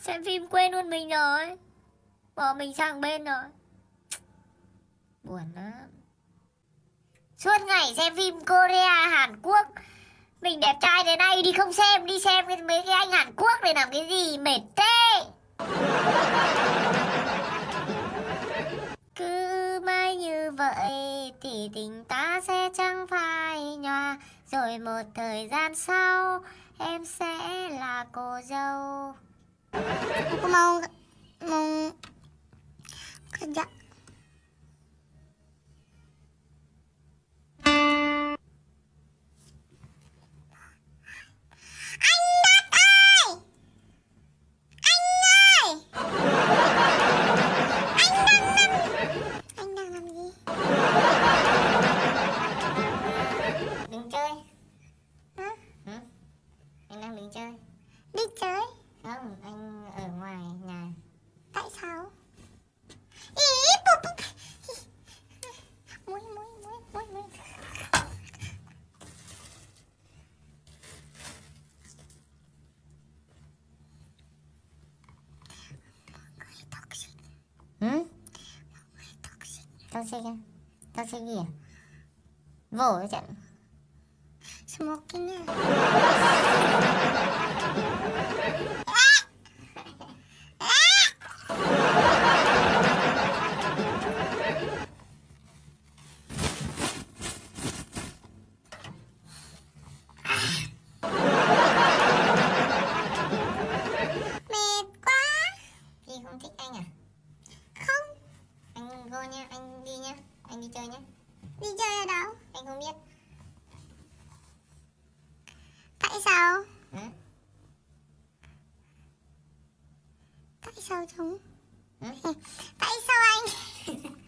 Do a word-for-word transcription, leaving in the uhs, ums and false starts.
Xem phim quên luôn mình rồi. Bỏ mình sang bên rồi. Buồn lắm. Suốt ngày xem phim Korea, Hàn Quốc. Mình đẹp trai đến nay đi không xem. Đi xem mấy cái anh Hàn Quốc này làm cái gì mệt thế. Cứ mãi như vậy thì tình ta sẽ chẳng phai nhòa. Rồi một thời gian sau em sẽ là cô dâu. Aku mau mau kerja. Chơi. Đi chơi? Không, anh ở ngoài nhà. Tại sao? Ý, bụp, bụp. Mũi, mũi, mũi, mũi, mũi. Toxic. Ừ? Toxic. Toxic à? Toxic gì à? Vỗ cái trận. Smoking à? Không thích anh à? Không. Anh go nha, anh đi nha. Anh đi chơi nhé. Đi chơi ở đâu? Anh không biết. Tại sao? Ừ? Tại sao chúng? Ừ? Tại sao anh?